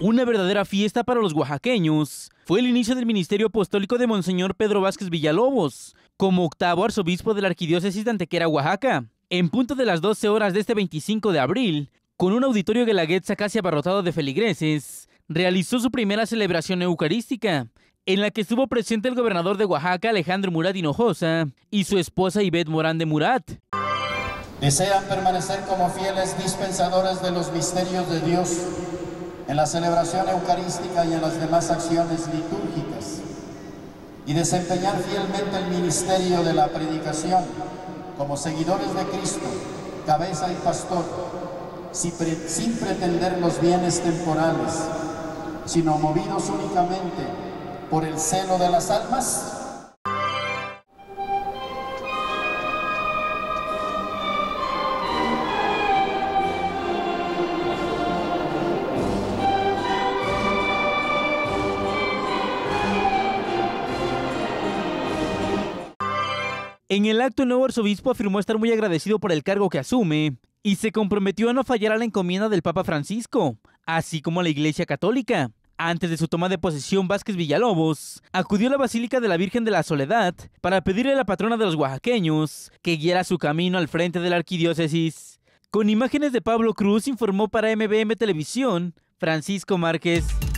Una verdadera fiesta para los oaxaqueños fue el inicio del ministerio apostólico de Monseñor Pedro Vázquez Villalobos, como octavo arzobispo de la Arquidiócesis de Antequera, Oaxaca. En punto de las 12 horas de este 25 de abril, con un auditorio guelaguetza casi abarrotado de feligreses, realizó su primera celebración eucarística, en la que estuvo presente el gobernador de Oaxaca, Alejandro Murat Hinojosa, y su esposa Ivette Morán de Murat. Desean permanecer como fieles dispensadores de los misterios de Dios en la celebración eucarística y en las demás acciones litúrgicas, y desempeñar fielmente el ministerio de la predicación como seguidores de Cristo, cabeza y pastor, sin pretender los bienes temporales, sino movidos únicamente por el celo de las almas. En el acto, el nuevo arzobispo afirmó estar muy agradecido por el cargo que asume y se comprometió a no fallar a la encomienda del Papa Francisco, así como a la Iglesia Católica. Antes de su toma de posesión, Vázquez Villalobos acudió a la Basílica de la Virgen de la Soledad para pedirle a la patrona de los oaxaqueños que guiara su camino al frente de la arquidiócesis. Con imágenes de Pablo Cruz, informó para MBM Televisión, Francisco Márquez.